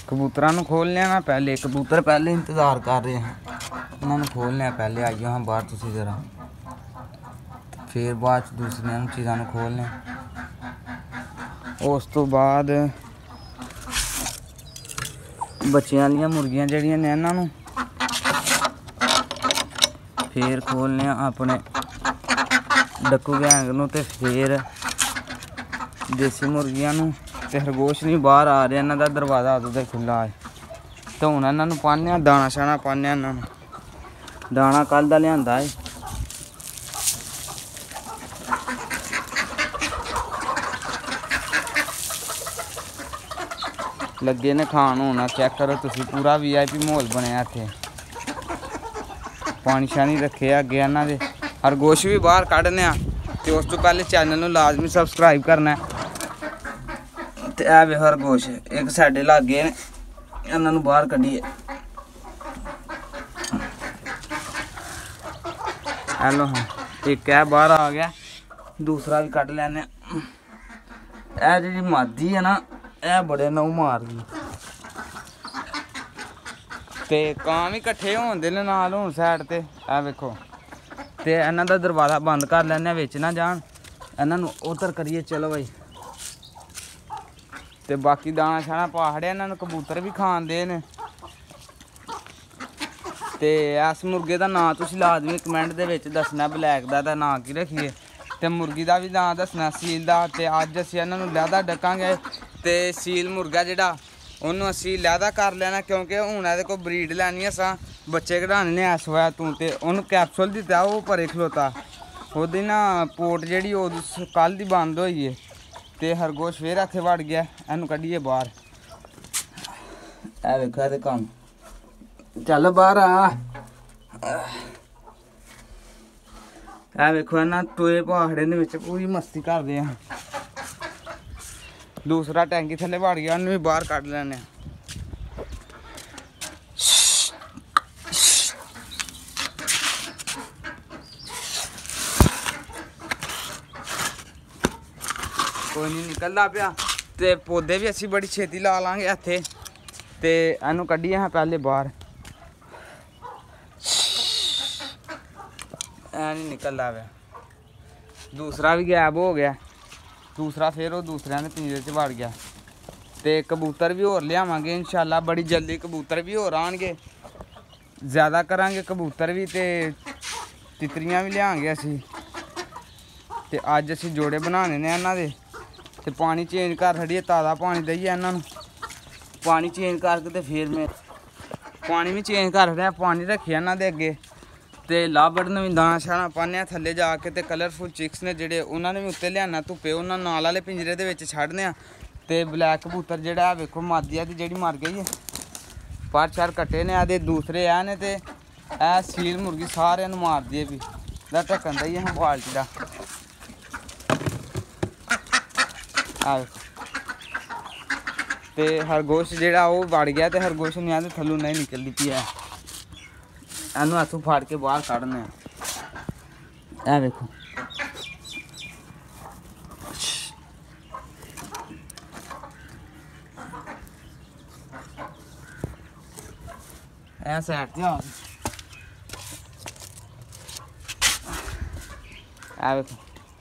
कबूतरां नूं खोलने ना पहले, कबूतर पहले इंतज़ार कर रहे हैं, उन्होंने खोलने पहले आई जाओ बाहर तुसीं जरा, फिर बाद दूसरियां चीज़ां नूं खोलने। उस तो बाद बच्चे वालियां मुर्गियां जड़ियां ने इन्हां नूं फिर खोलने अपने डक्कू गैंग नूं, ते फिर देसी मुर्गियां नूं। ते खरगोश नहीं बाहर आ रहे, इन्हां दा दरवाज़ा उदों दा खुला है। तो हुण इन्हां नूं पाने दाना शाना पाने, इन्हां नूं दाना कल दा लिआंदा है। लगे ने खान होना, चेक करो तुसीं, पूरा VIP माहौल बनया इत्थे। पानी शानी रखे अगे इन्हां दे। खरगोश भी बाहर कड्ढने, ते उस तो पहले चैनल नूं लाजमी सबसक्राइब करना है। ते ऐ वे खरगोश एक साइडे लागे ने, इन्हां नूं बाहर कड्ढिए। हेलो हाँ, एक है बाहर आ गया, दूसरा भी कड्ढ लैने। ऐ जी मादी है ना, ऐ बड़े नौ मार गई। ते कां भी कट्ठे होन दे नाल हुण साइड ते, ऐ वेखो। ते इन्हां दा दरवाज़ा बंद कर लैने, बिच ना जान, इन्हां नूं उधर करिए। चलो भाई, ते बाकी दाना शाना पा छड़िया, इन्हां नूं कबूतर भी खान दे न। ते इस मुर्गे दा नां तुसीं लाजमी कमेंट दे विच दस्सना, ब्लैक दा नां की रखिए, ते मुर्गी दा भी नां दस्सना सील दा। ते अज्ज असीं इन्हां नूं लैदा डकांगे, ते सील मुर्गा जेह्ड़ा उन्नूं असीं लैदा कर लैना, क्योंकि हुण इहदे कोल ब्रीड लैनी असां, बच्चे कढाने ने इस वजह तूं। ते उन्नूं कैप्सूल दित्ता, ओह् परे खलोता, ओह्दी ना पोर्ट जेह्ड़ी ओह् कल दी बंद होई है। ते खरगोश फिर इत्थे वड़ गया, इहनूं कड्ढिए बाहर। ऐ वेखो इहदे कम्म, चल बाहर आ। ऐ वेखो इन्हां टोए पहाड़े दे विच पूरी मस्ती करदे हैं। दूसरा टैंकी थल्ले वड़ गया, उन्नूं भी बाहर कड्ढ लैने। कोई नहीं निकलदा पिया, ते पौधे भी असीं बड़ी छेती ला लांगे इत्थे। ते इहनूं कड्ढिए हां पहले बाहर, ऐ नहीं निकलदा पिया। दूसरा भी गैब हो गया, दूसरा फिर वो दूसरे ने पिंजरे च वड़ गया। ते कबूतर भी होर लियावांगे इंशाल्लाह, बड़ी जल्दी कबूतर भी होर आउणगे, ज़्यादा करांगे कबूतर भी, ते तितरियां भी लियांगे असीं। ते अज्ज असीं जोड़े बनाने ने इन्हां दे। ते पानी चेंज कर छड़िए, ताज़ा पानी देइए इन्हां नूं। पानी चेंज करके ते फिर में पानी भी चेंज कर छड़िया, पानी रक्खिए इन्हां दे अगे। ते लाबड़ नूं भी दाना शाना पाने थल्ले जाके। ते कलरफुल चिक्स ने जेह्ड़े, उन्होंने भी उत्ते लियाना धुप्पे, उन्होंने नाल आह्ले पिंजरे दे विच छड्डने। ते ब्लैक कबूतर जेह्ड़ा है वेखो मादी है, जेह्ड़ी मर गई है, पर शर कट्टे ने ते दूसरे है ने। ते ऐ सील मुर्गी सारे नूं मार दी है, भी ढक्कन देइए हां बाल्टी दा। ते खरगोश जेह्ड़ा ओह् वड़ गया, ते खरगोश ने आदे थल्लों नहीं निकलदी पई है, इहनूं इत्थों फड़ के बाहर कड्ढने। ऐ वेखो, ऐ साइड ते आ, ऐ वेखो,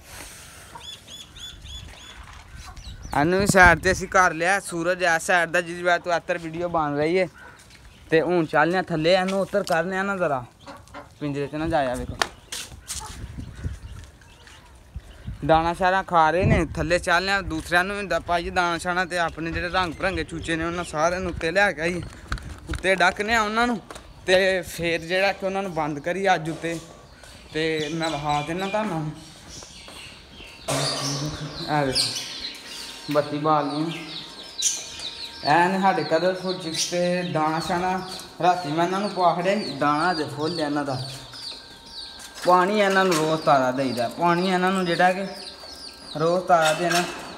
इहनूं भी साइड ते असीं कर लिया। सूरज इस साइड दा, जिस वजह तो इत्तर वीडियो बन रही है। ते हुण चलने थल्ले, इहनूं उतर करने ना जरा, पिंजरे च ना जाया। वेखो दाना शाना खा रहे ने, थल्ले चलने दूसरिਆਂ ਨੂੰ भी पाइए दाना शाना। ते अपने जेह्ड़े रंग भरंगे चूचे ने, उन्होंने सारे उत्ते लिया के आई उत्ते डकने उन्होंने। ते फिर जेह्ड़ा कि उन्होंने बंद करिए अज्ज उत्ते। ते मैं विखा देना तुहानूं, ऐ देखो बत्ती बालनी ऐ ने साढ़े कलरफुल चिक्स। ते दाना शाना राती मैं इन्होंने पा छड़िया, दाना अजे फुल है इन्हों दा। पानी इन्हों रोज़ ताज़ा देईदा, पानी इन्हों जेह्ड़ा कि रोज़ ताज़ा देना।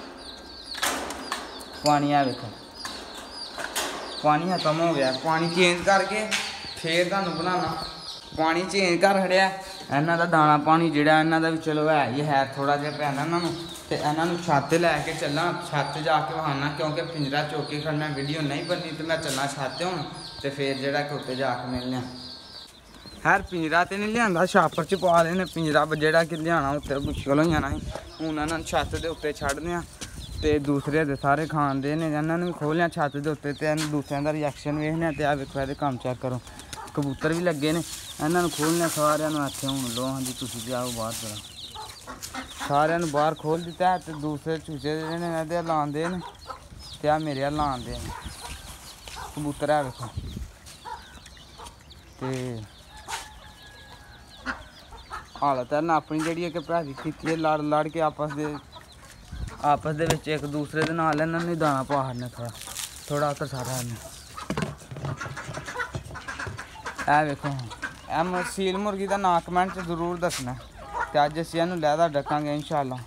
पानी है वेखो, पानी खत्म हो गया, पानी चेंज करके फिर तुहानूं बनाना। पानी चेंज कर छड़िया, इन्हों दा दाना पानी जेह्ड़ा इन्हों दा भी चलो है ही है, थोड़ा जिहा पैना इन्हों ਤੇ ਇਹਨਾਂ ਨੂੰ ਛੱਤ ਤੇ ਲੈ ਕੇ ਚੱਲਾਂ, ਛੱਤ ਜਾ ਕੇ ਵਹਾਨਾ क्योंकि पिंजरा चौकी खड़ना वीडियो नहीं बननी तो मैं चलना छत हूँ तो फिर जो उत्ते जाके मिलने खैर पिंजरा तो नहीं लिया छापर च पा लेने पिंजरा जोड़ा कि लिया उत्ते मुश्किल हो जाना हूँ इन्होंने छत के उत्ते छड्डने तो दूसरे दे सारे खान दे ने इन्होंने भी खोलने छत के उत्ते तो दूसरों का रिएक्शन वेखने तो आ वेखो ये काम चेक करो कबूतर भी लगे ने इन्होंने खोलने सारे आखे हूँ लो हाँ जी तुम जाओ बाहर चलो सारे बाहर खोल दिता है तो दूसरे चूचे जो लाते हैं तो आ मेरे लाते हैं कबूतर है देखो तो हालत है ना अपनी जी कि भैड़ी खिच्ची है लड़ लड़ के आपस के एक दूसरे के नाल इन्होंने दाना पा हरने थोड़ा उतर सारा है वेखो एम सील मुर्गी का ना कमेंट जरूर दसना तो अज असी इनू लहदा डकांगे इंशाअल्लाह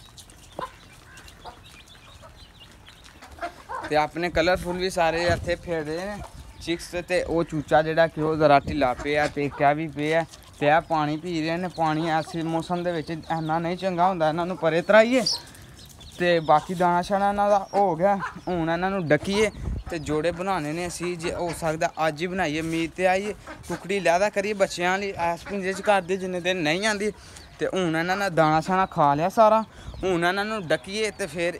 तो अपने कलरफुल भी सारे इत्थे फिर रहे हैं चिक्स ते वो चूचा जिहड़ा कि वो जरा ढिला पिया ते क्या भी पिया ते आ पानी पी रहे हैं पानी ऐसे मौसम दे विच इन्ना नहीं चंगा हुंदा इन्हां नूं परे तराइए ते बाकी दाना शाना इन्हां दा हो गया हुण इन्हां नूं डकीए ते जोड़े बनाने ने असी जे हो सकदा अज ही बनाइए मीत ते आइए कुकड़ी लैदा करिए बच्चों लिए इस पिंजरे च करदे जिन्ने दिन नहीं आती तो हूँ इन्होंने दाना शाना खा लिया सारा हूँ इन्होंने डकीए तो फिर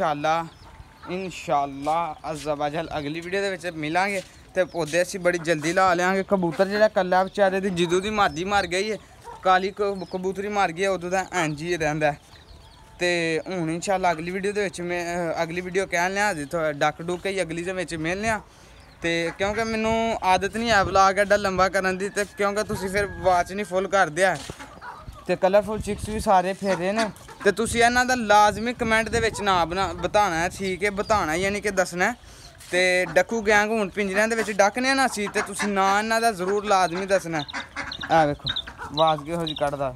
इंशाअल्लाह अज़्ज़ा वजल अगली वीडियो के मिलांगे तो पौधे असी बड़ी जल्दी ला लेंगे कबूतर जो कल्ला बेचारे की जदों की मर्जी मर गई है काली कबूतरी मर गई उदों का इंज ही रहिंदा तो हूँ इंशाअल्लाह अगली वीडियो अगली वीडियो कह लिया डक डुक ही अगली के मिलने तो क्योंकि मैनू आदत नहीं है व्लॉग एडा लंबा करने की तो क्योंकि तुसीं फिर वाच नहीं फुल करदे है तो कलरफुल चिक्स भी सारे फिरे ने तो तुसीं इन्हां दा लाजमी कमेंट दे विच नाम बताना है ठीक है बताना यानी कि दसना तो डक्कू गैंग हूँ पिंजरियां दे विच डकने ना असीं ते तुसीं नाम इन्हां दा जरूर लाजमी दसना है वेखो आवाज़ किहो जी कड्ढदा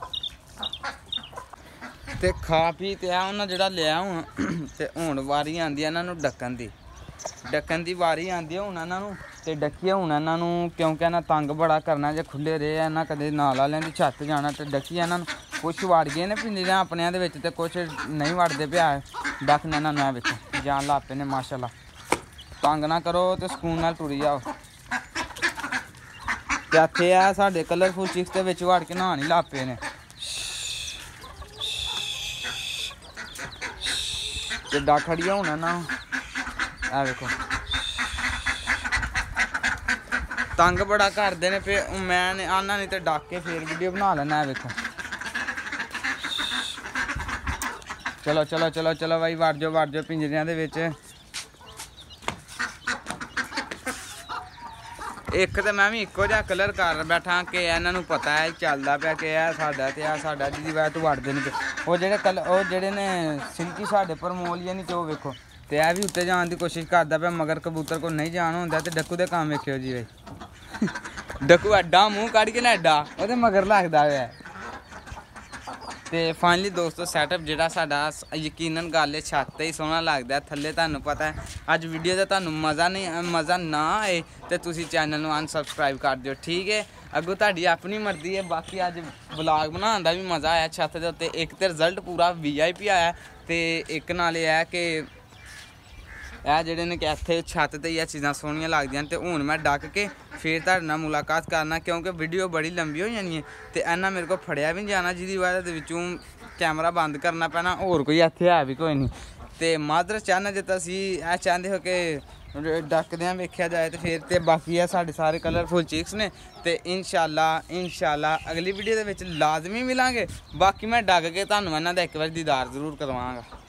ते खा पी ते उन्हें जिहड़ा लिया हूँ तो हूँ वारी आंदी है इन्हां नूं डकन की वारी आती है हूँ इन्हों तो डकीए हूँ इन्हों क्योंकि इन्हें तंग बड़ा करना जे खुले रहे इन्हें कदे नाल वाले की छत जाना तो डकीए इन्हों कुछ वड़ गए ने पिंजरियां अपने तो कुछ नहीं वड़ते पे डकने इन्होंने वेखो जान ला पे ने माशाअल्लाह तंग ना करो तो सुकून नाल टुरी जाओ तो इत्थे है साडे कलरफुल चिक्स के विच वड़ के नहान ही ला पे ने ते डक खड़िए हूँ इन्हों आ देखो तंग बड़ा करते हैं फिर मैं आना नहीं तो डक के फिर वीडियो बना लेना है देखो चलो चलो चलो चलो भाई वड़ जाओ पिंजरियां दे विच एक तो मैं भी इको जिहा कलर कर बैठा कि इन्हों पता है चलता पाया कि यह साडा ते आ साडा जिहदी वजह तो वड़दे नहीं वो जेहड़े कलर वो जेहड़े ने सिल्की साडे पर मोलिया नहीं तो वो वेखो तो यह भी उत्ते जाने की कोशिश करता पाया मगर कबूतर को नहीं जान होंदा तो डक्कू के काम वेखियो जी भाई डक्कू एडा मूँह कढ़ के ना एडा वो मगर लगता है तो फाइनली दोस्तों सैटअप जोड़ा साडा यकीनन गल छत ही सोहना लगता है थले तुहानूं पता है अज वीडियो का तुहानूं मज़ा ना आए तो तुसीं चैनल नूं अनसबसक्राइब कर दिओ ठीक है अगों तुहाडी अपनी मर्जी है बाकी अज व्लॉग बनाने का भी मज़ा आया छत के उत्ते एक तो रिजल्ट पूरा VIP आया तो एक नाल यह है कि यह जेडे ने कि इत्थे छत ते यह चीज़ां सोहणियां लगदियां तो हूँ मैं डक के फिर तुहाडे नाल मुलाकात करना क्योंकि वीडियो बड़ी लंबी हो जानी है तो इन्ना मेरे को फड़िया भी नहीं जाना जिहदी वजह विचों कैमरा बंद करना पैना होर कोई इत्थे है भी कोई नहीं तो मादर चाहना जे तुसीं यह चाहते हो कि डकदियां वेख्या जाए तो फिर तो बाकी है साढ़े सारे कलरफुल चिक्स ने तो इंशाअल्लाह अगली वीडियो दे विच लाजमी मिलांगे बाकी मैं डक के तुहानूं इन्हां दा एक बार दीदार जरूर करवांगा।